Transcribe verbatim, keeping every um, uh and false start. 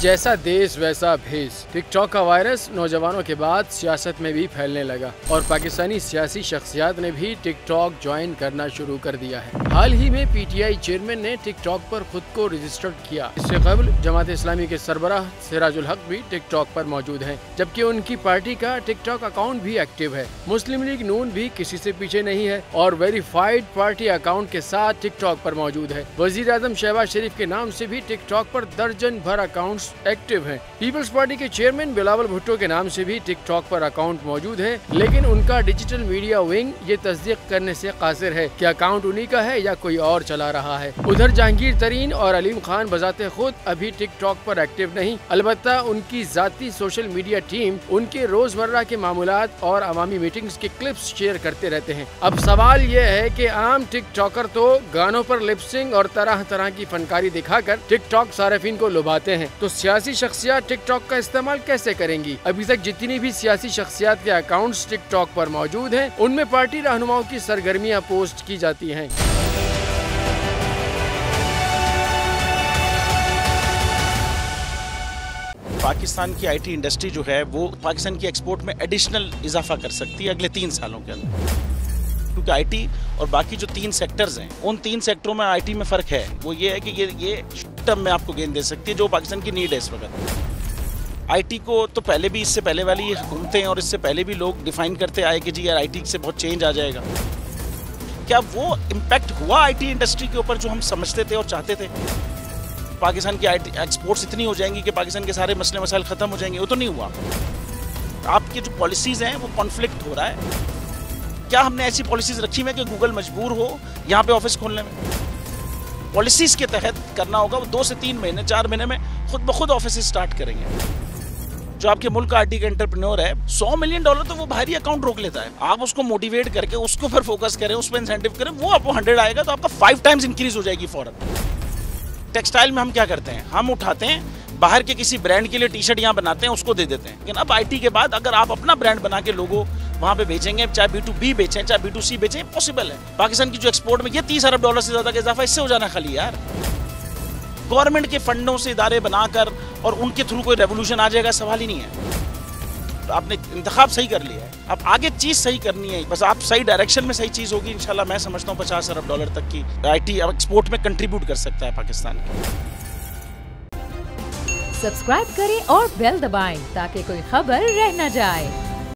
जैसा देश वैसा भेष। टिकटॉक का वायरस नौजवानों के बाद सियासत में भी फैलने लगा और पाकिस्तानी सियासी शख्सियात ने भी टिकटॉक ज्वाइन करना शुरू कर दिया है। हाल ही में पीटीआई चेयरमैन ने टिकटॉक पर खुद को रजिस्टर्ड किया। इससे कबल जमात इस्लामी के सरबराह सिराजुल हक भी टिकटॉक पर मौजूद हैं, जबकि उनकी पार्टी का टिकटॉक अकाउंट भी एक्टिव है। मुस्लिम लीग नून भी किसी से पीछे नहीं है और वेरीफाइड पार्टी अकाउंट के साथ टिकटॉक पर मौजूद है। वजीर आजम शहबाज शरीफ के नाम से भी टिकटॉक पर दर्जन भर अकाउंट्स एक्टिव हैं। पीपल्स पार्टी के चेयरमैन बिलावल भुट्टो के नाम से भी टिकटॉक पर अकाउंट मौजूद है, लेकिन उनका डिजिटल मीडिया विंग ये तस्दीक करने से कासिर है कि अकाउंट उन्हीं का है या कोई और चला रहा है। उधर जहांगीर तरीन और अलीम खान बजाते खुद अभी टिकटॉक पर एक्टिव नहीं, अलबत्ता उनकी जाती सोशल मीडिया टीम उनके रोजमर्रा के मामूलात और अवामी मीटिंग्स के क्लिप्स शेयर करते रहते हैं। अब सवाल ये है कि आम टिकटॉकर तो गानों पर लिपसिंग और तरह तरह की फनकारी दिखाकर टिकटॉक सार्फिन को लुभाते हैं, तो सियासी शख्सियत टिकटॉक का इस्तेमाल कैसे करेंगी? अभी तक जितनी भी सियासी शख्सियत के अकाउंट्स टिकटॉक पर मौजूद हैं, उनमें पार्टी रहनुमाओं की सरगर्मियां पोस्ट की जाती हैं। पाकिस्तान की आईटी इंडस्ट्री जो है वो पाकिस्तान की एक्सपोर्ट में एडिशनल इजाफा कर सकती है अगले तीन सालों के अंदर, क्योंकि आईटी और बाकी जो तीन सेक्टर्स हैं उन तीन सेक्टरों में आईटी में फ़र्क है। वो ये है कि ये ये टर्म में आपको गेंद दे सकती है जो पाकिस्तान की नीड है इस वक्त। आईटी को तो पहले भी, इससे पहले वाली हुकूमतें और इससे पहले भी लोग डिफाइन करते आए कि जी यार आईटी से बहुत चेंज आ जाएगा। क्या वो इम्पैक्ट हुआ आईटी इंडस्ट्री के ऊपर जो हम समझते थे और चाहते थे? पाकिस्तान की आईटी एक्सपोर्ट्स इतनी हो जाएंगी कि पाकिस्तान के सारे मसले मसाइल ख़त्म हो जाएंगे? वो तो नहीं हुआ। आपकी जो पॉलिसीज़ हैं वो कॉन्फ्लिक्ट हो रहा है। क्या हमने ऐसी पॉलिसीज़ रखी हुई है कि गूगल मजबूर हो यहाँ पे ऑफिस खोलने में? पॉलिसीज़ के तहत करना होगा। वो दो से तीन महीने चार महीने में खुद ब खुद ऑफिस स्टार्ट करेंगे। जो आपके मुल्क का आईटी का एंटरप्रेन्योर है, सौ मिलियन डॉलर तो वो बाहरी अकाउंट रोक लेता है। आप उसको मोटिवेट करके उसको फिर फोकस करें, उस पर इंसेंटिव करें, वो आपको हंड्रेड आएगा तो आपका फाइव टाइम्स इंक्रीज हो जाएगी फौरन। टेक्सटाइल में हम क्या करते हैं, हम उठाते हैं बाहर के किसी ब्रांड के लिए टी शर्ट यहाँ बनाते हैं, उसको दे देते हैं। लेकिन अब आईटी के बाद अगर आप अपना ब्रांड बना के लोगो वहाँ पे बेचेंगे, चाहे बी टू बी बेचें चाहे बी टू सी बेचें, पॉसिबल है। पाकिस्तान की जो एक्सपोर्ट में ये तीस अरब डॉलर से ज्यादा का इजाफा इससे हो जाना खाली यार। गवर्नमेंट के फंडों से इदारे बनाकर और उनके थ्रू कोई रेवोल्यूशन आ जाएगा, सवाल ही नहीं है। तो आपने इंतखाब सही कर लिया है, अब आगे चीज सही करनी है, बस आप सही डायरेक्शन में सही चीज होगी इंशाल्लाह। मैं समझता हूँ पचास अरब डॉलर तक की आईटी एक्सपोर्ट में कंट्रीब्यूट कर सकता है पाकिस्तान। सब्सक्राइब करें और बेल दबाएं ताकि कोई खबर रह न जाए।